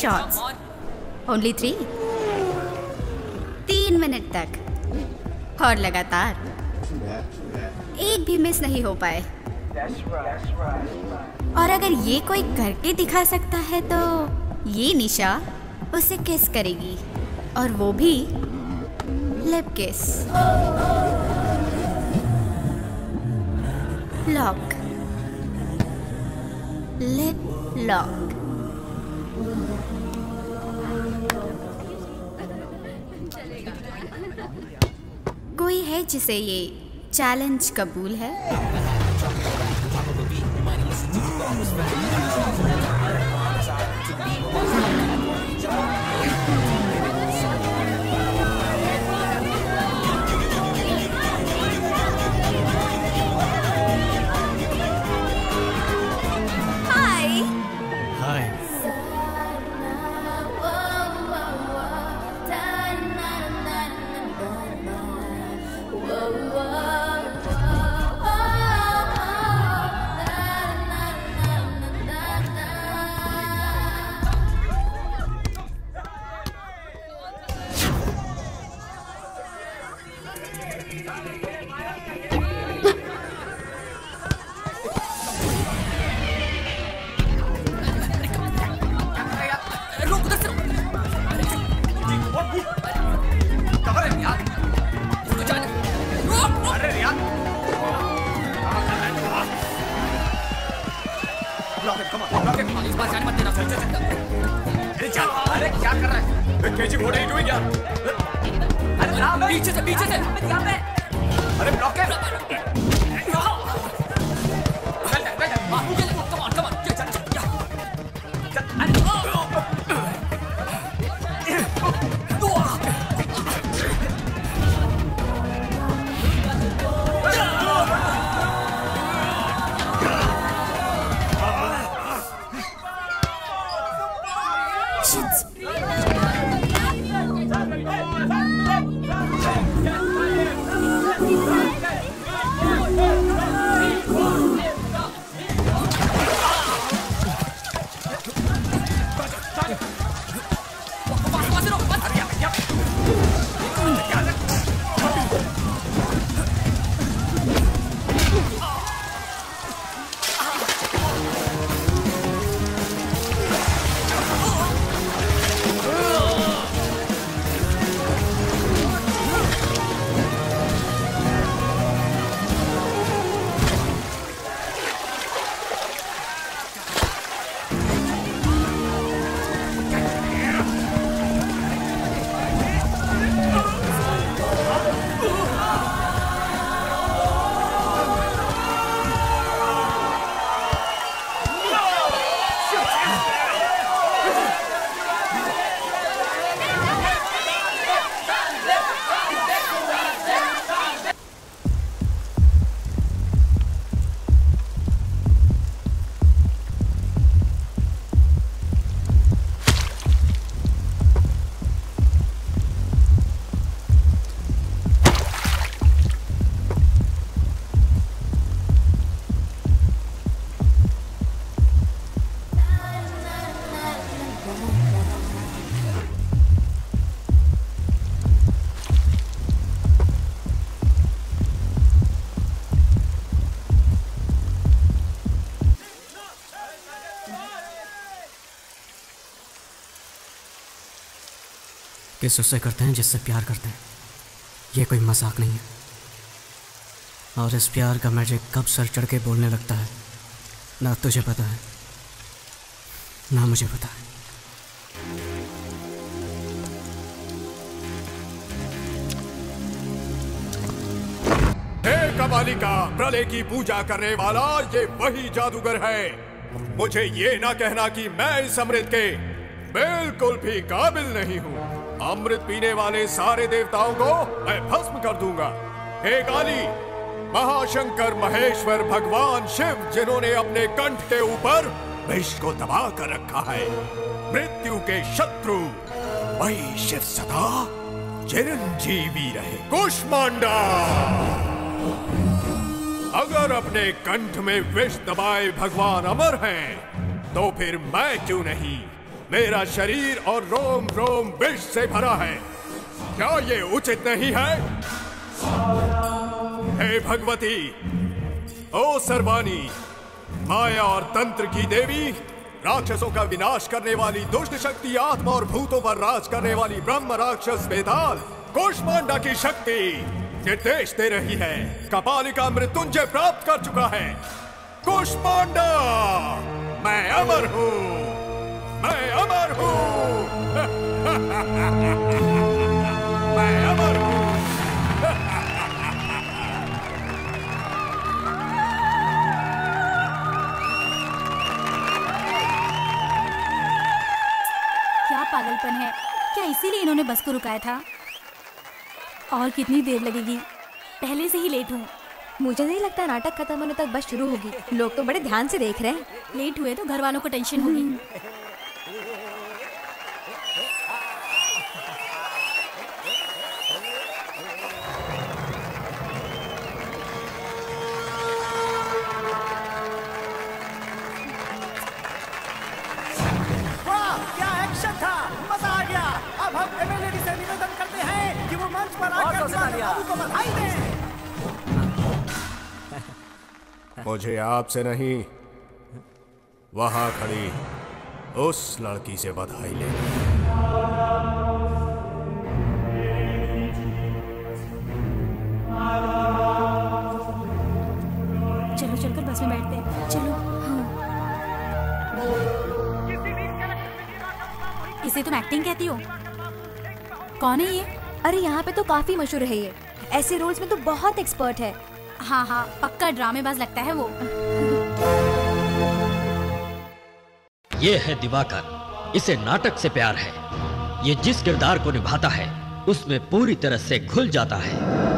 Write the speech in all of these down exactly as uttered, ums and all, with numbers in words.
Shots, only three, तीन minute तक और लगातार, एक भी मिस नहीं हो पाए। और अगर ये कोई करके दिखा सकता है तो ये निशा उसे किस करेगी, और वो भी lip kiss. Lock, lip lock. कोई है जिसे ये चैलेंज कबूल है? किस उससे करते हैं जिससे प्यार करते हैं, ये कोई मजाक नहीं है। और इस प्यार का मैजिक कब सर चढ़ के बोलने लगता है, ना तुझे पता है ना मुझे पता है। हे कबालिका, प्रलय की पूजा करने वाला ये वही जादूगर है। मुझे ये ना कहना कि मैं इस अमृत के बिल्कुल भी काबिल नहीं हूँ। अमृत पीने वाले सारे देवताओं को मैं भस्म कर दूंगा। हे काली, महाशंकर महेश्वर भगवान शिव, जिन्होंने अपने कंठ के ऊपर विष को दबा कर रखा है, मृत्यु के शत्रु, वही शिव सदा चिरंजीवी रहे। कुष्मांडा, अगर अपने कंठ में विष दबाए भगवान अमर हैं, तो फिर मैं क्यों नहीं। मेरा शरीर और रोम रोम विष से भरा है। क्या ये उचित नहीं है? हे भगवती, ओ सर्वाणी, माया और तंत्र की देवी, राक्षसों का विनाश करने वाली दुष्ट शक्ति, आत्मा और भूतों पर राज करने वाली ब्रह्म राक्षस बेताल कूष्मांडा की शक्ति निर्देश दे रही है। कपालिका मृत्युंजय प्राप्त कर चुका है। कूष्मांडा, मैं अमर हूँ, मैं अमर हूँ, मैं अमर हूँ। क्या पागलपन है? क्या इसीलिए इन्होंने बस को रुकाया था? और कितनी देर लगेगी? पहले से ही लेट हूँ। मुझे नहीं लगता नाटक खत्म होने तक बस शुरू होगी। लोग तो बड़े ध्यान से देख रहे हैं। लेट हुए तो घर वालों को टेंशन होगी। मुझे आपसे नहीं, वहां खड़ी उस लड़की से बधाई लेनी। चलो चलकर बस में बैठते हैं। चलो। हाँ। इसे तुम एक्टिंग कहती हो? कौन है ये? अरे यहाँ पे तो काफी मशहूर है ये। ऐसे रोल्स में तो बहुत एक्सपर्ट है। हाँ हाँ, पक्का ड्रामेबाज लगता है वो। ये है दिवाकर, इसे नाटक से प्यार है। ये जिस किरदार को निभाता है उसमें पूरी तरह से घुल जाता है।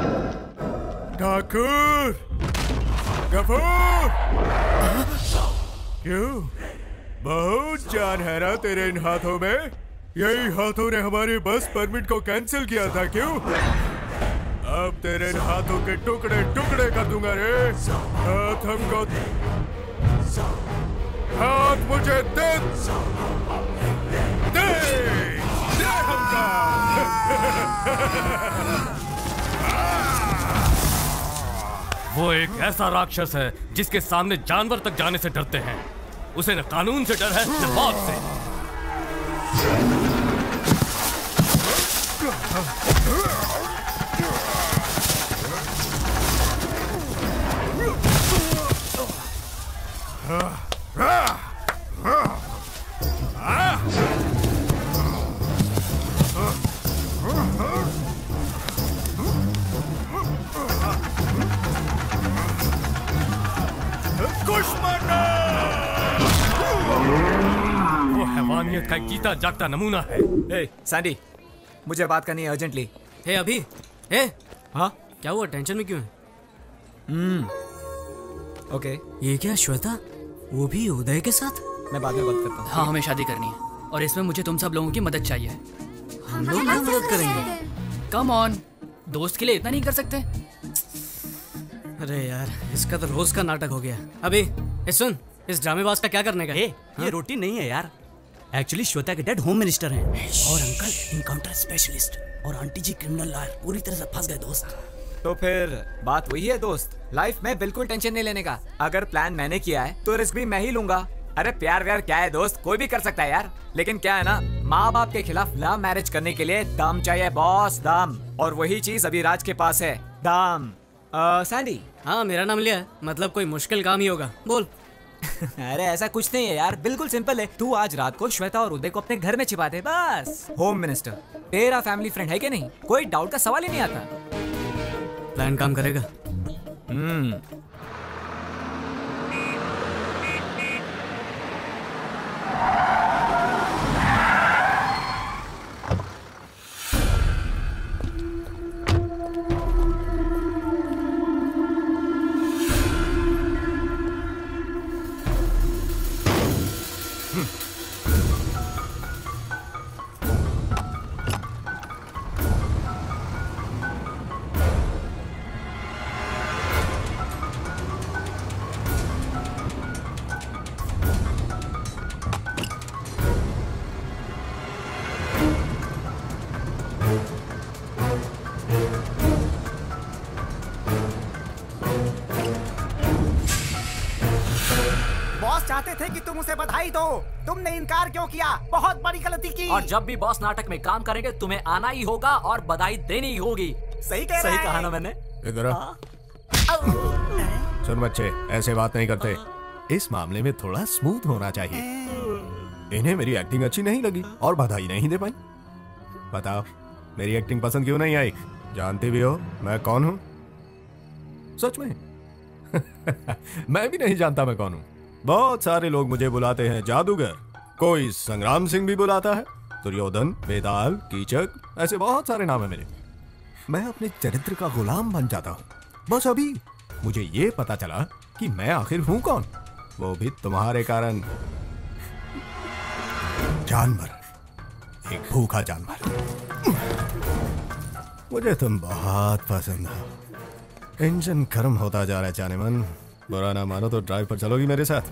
ठाकुर, गफूर, क्यों? बहुत जान है ना तेरे इन हाथों में? यही हाथों ने हमारे बस परमिट को कैंसिल किया था, क्यों? अब तेरे इन हाथों के टुकड़े टुकड़े कर दूंगा रे। हाथ हमको, हाथ मुझे दे, दे, दे हमका। वो एक ऐसा राक्षस है जिसके सामने जानवर तक जाने से डरते हैं। उसे न कानून से डर है न मौत से। हैवानियत का जीता जागता नमूना है। ए, सैंडी, मुझे बात करनी है अर्जेंटली। हे अभी, हे, हाँ क्या हुआ? टेंशन में क्यों है? Hmm, okay. ये क्या श्वेता? वो भी उदय के साथ? मैं बाद में बात करता हूँ। हाँ, हमें शादी करनी है और इसमें मुझे तुम सब लोगों की मदद चाहिए। हम लोग मदद करेंगे। कम ऑन, दोस्त के लिए इतना नहीं कर सकते? अरे यार, इसका तो रोज का नाटक हो गया। अभी ए सुन, इस ड्रामेबाज का क्या करने का? ए, ये रोटी नहीं है यार। एक्चुअली श्वेता के डैड होम मिनिस्टर हैं और अंकल इनकाउंटर स्पेशलिस्ट और आंटी जी क्रिमिनल लॉयर। पूरी तरह से फंस गए दोस्त। तो फिर बात वही है दोस्त, लाइफ में बिल्कुल टेंशन नहीं लेने का। अगर प्लान मैंने किया है तो रिस्क भी मैं ही लूंगा। अरे प्यार व्यार क्या है दोस्त, कोई भी कर सकता है यार। लेकिन क्या है ना, माँ बाप के खिलाफ लव मैरिज करने के लिए दम चाहिए बॉस, दम। और वही चीज अभी राज के पास है, दम। सैंडी, हाँ मेरा नाम लिया है, मतलब कोई मुश्किल काम ही होगा, बोल। अरे ऐसा कुछ नहीं है यार, बिल्कुल सिंपल है। तू आज रात को श्वेता और उदय को अपने घर में छिपा दे बस। होम मिनिस्टर तेरा फैमिली फ्रेंड है कि नहीं, कोई डाउट का सवाल ही नहीं आता। प्लान काम करेगा। हम्म बॉस चाहते थे कि तुम उसे बधाई दो, तुमने इनकार क्यों किया? बहुत बड़ी गलती की। और जब भी बॉस नाटक में काम करेंगे तुम्हें आना ही होगा और बधाई देनी ही होगी। सही कह सही रहा कहा है। ना मैंने? इधर आ। सुन बच्चे, ऐसे बात नहीं करते। इस मामले में थोड़ा स्मूथ होना चाहिए। इन्हें मेरी एक्टिंग अच्छी नहीं लगी और बधाई नहीं दे पाई। बताओ, मेरी एक्टिंग पसंद क्यों नहीं आई? जानती भी हो मैं कौन हूं? सच में? मैं भी नहीं जानता मैं कौन हूं। बहुत सारे लोग मुझे बुलाते हैं जादूगर, कोई संग्राम सिंह भी बुलाता है, दुर्योधन, बेताल, कीचक, ऐसे बहुत सारे नाम है मेरे। मैं अपने चरित्र का गुलाम बन जाता हूं। बस अभी मुझे ये पता चला कि मैं आखिर हूं कौन, वो भी तुम्हारे कारण। जानवर, एक भूखा जानवर। मुझे तुम बहुत पसंद हो। इंजन गर्म होता जा रहा है जाने मन। बुरा ना मानो तो ड्राइव पर चलोगी मेरे साथ?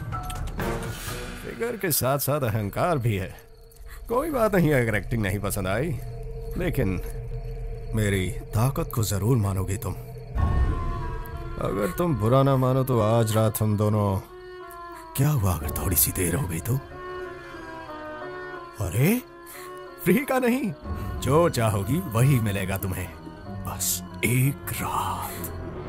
फिगर के साथ साथ अहंकार भी है। कोई बात नहीं अगर एक्टिंग नहीं पसंद आई, लेकिन मेरी ताकत को जरूर मानोगी तुम। अगर तुम बुरा ना मानो तो आज रात हम दोनों, क्या हुआ अगर थोड़ी सी देर हो गई तो? अरे फ्री का नहीं, जो चाहोगी वही मिलेगा तुम्हें, बस एक रात।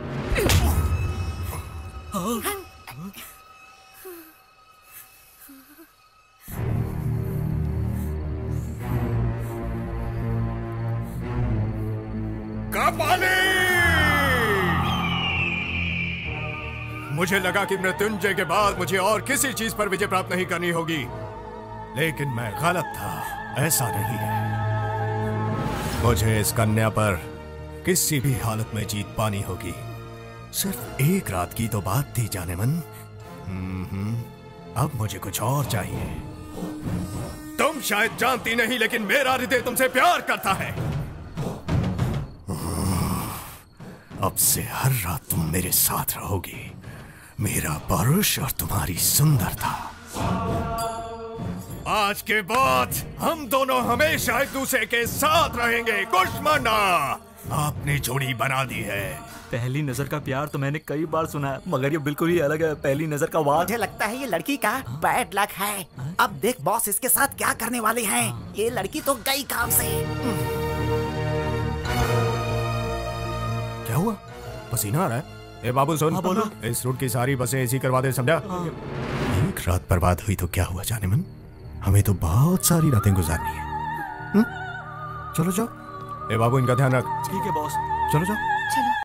कपाली! मुझे लगा कि मृत्युंजय के बाद मुझे और किसी चीज पर विजय प्राप्त नहीं करनी होगी, लेकिन मैं गलत था। ऐसा नहीं है। मुझे इस कन्या पर किसी भी हालत में जीत पानी होगी। सिर्फ एक रात की तो बात थी जाने मन। हम्म, अब मुझे कुछ और चाहिए। तुम शायद जानती नहीं, लेकिन मेरा हृदय तुमसे प्यार करता है। अब से हर रात तुम मेरे साथ रहोगी, मेरा परुष और तुम्हारी सुंदरता। आज के बाद हम दोनों हमेशा एक दूसरे के साथ रहेंगे। कुष्मांडा, आपने जोड़ी बना दी है। पहली नजर का प्यार तो मैंने कई बार सुना है, मगर ये बिल्कुल ही अलग है। पहली नजर का वार। मुझे लगता है ये लड़की का बैड लक है। अब देख बॉस इसके साथ क्या करने वाले हैं। ये लड़की तो गई काम से। क्या हुआ? पसीना आ रहा है? ए बाबू सुन, बोलो। इस रूट की सारी बसें एसी करवा दे, समझा? एक रात बर्बाद हुई तो क्या हुआ जाने मन, हमें तो बहुत सारी रातें गुजारनी है। हुँ? चलो जाओ। ए बाबू इनका ध्यान रख। ठीक है बॉस। चलो जाओ। चलो।